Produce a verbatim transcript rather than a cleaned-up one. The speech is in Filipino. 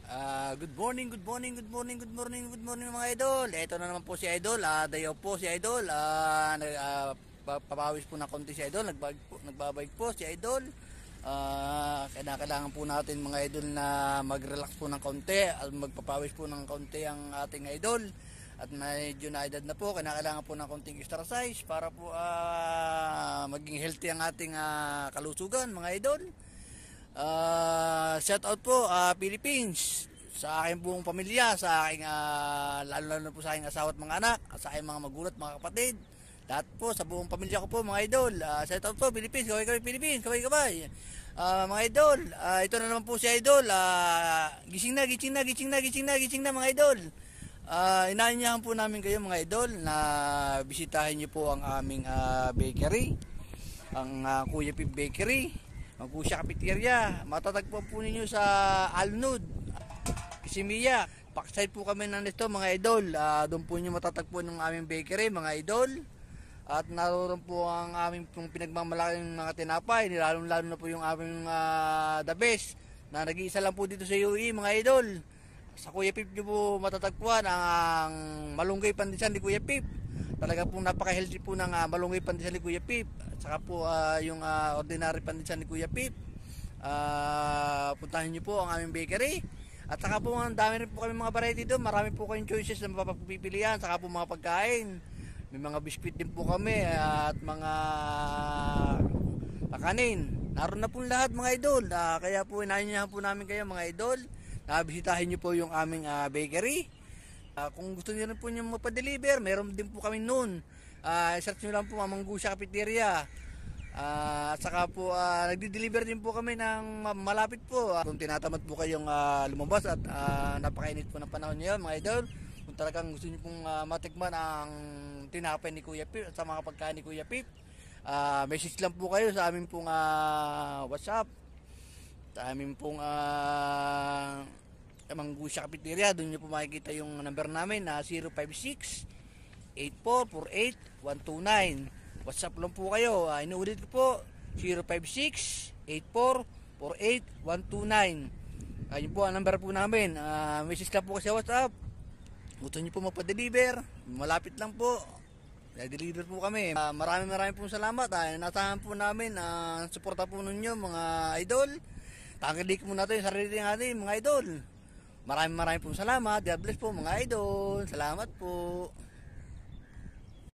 Ah, good morning, good morning, good morning, good morning, good morning mga idol. Ito na naman po si Idol. Ah, dayaw po si Idol. Ah, nag, ah, pa- papawis po ng konti si Idol. Nagbabike po, nagbabike po si Idol. Ah, kailangan po natin mga idol na mag-relax po ng konti at magpapawis po ng konti ang ating idol. At medyo na-edad na po, kailangan po ng konting exercise para po ah, maging healthy ang ating ah, kalusugan mga idol. Uh, shout out po uh, Philippines sa aking buong pamilya, sa aking uh, lalo lalo na po sa aking asawa at mga anak, at sa aking mga magulat, mga kapatid, lahat po sa buong pamilya ko po mga idol. Uh, shout out po Philippines, kaway kaway Philippines, kaway kaway. Uh, mga idol, uh, ito na naman po si idol. Uh, gising na, gising na, gising na, gising na, gising na mga idol. Uh, inaanyahan po namin kayo mga idol na bisitahin niyo po ang aming uh, bakery, ang uh, Kuya Pip Bakery, ang Kusya Cafeteria. Matatagpuan po ninyo sa Alnud, Kisimiya. Backside po kami ng nito mga idol. Uh, doon po nyo matatagpuan ng aming bakery mga idol. At naroon po ang aming pong pinagmamalaking mga tinapay. Nilalong lalo na po yung aming uh, the best na nag-iisa lang po dito sa U A E mga idol. Sa Kuya Pip nyo po matatagpuan ang malunggay pandesal ni Kuya Pip. Talaga pong napaka-healthy po ng uh, malunggay pandesal ni Kuya Pip. At saka po uh, yung uh, ordinary pandesal ni Kuya Pip. Uh, puntahan niyo po ang aming bakery. At saka po ang dami rin po kami mga variety doon. Marami po kayong choices na mapapipilian. Saka po mga pagkain. May mga biscuit din po kami at mga kanin. Naroon na po lahat mga idol. Uh, kaya po inaanyahan po namin kayo mga idol. Nabisitahin niyo po yung aming uh, bakery. Uh, kung gusto niyo rin po niyo mapadeliver, meron din po kami noon. Uh, search nyo lang po Mamang Gusya Cafeteria. Uh, at saka po uh, nagdi-deliver din po kami ng malapit po. Uh, kung tinatamad po kayong uh, lumabas at uh, napakainit po ng panahon niyo mga idol, kung talagang gusto niyo pong uh, matikman ang tinapay ni Kuya Pip at sa mga pagkain ni Kuya Pip, uh, message lang po kayo sa aming pong uh, WhatsApp, sa aming pong uh, Mamang Gusya Cafeteria. Doon nyo po makikita yung number namin na zero five six, eight four four eight, one two nine. WhatsApp lang po kayo. Uh, inuulit ko po, zero five six, eight four four eight, one two nine. Ayun po ang number po namin. Uh, message lang po kasi sa WhatsApp. Gusto nyo po mapadeliver, malapit lang po. I-deliver po kami. Uh, maraming maraming po salamat. Uh, nasahan po namin ang uh, suporta po ninyo mga idol. Tangkilik mo natin yung sarili natin mga idol. Maraming maraming po salamat. God bless po mga idol. Salamat po.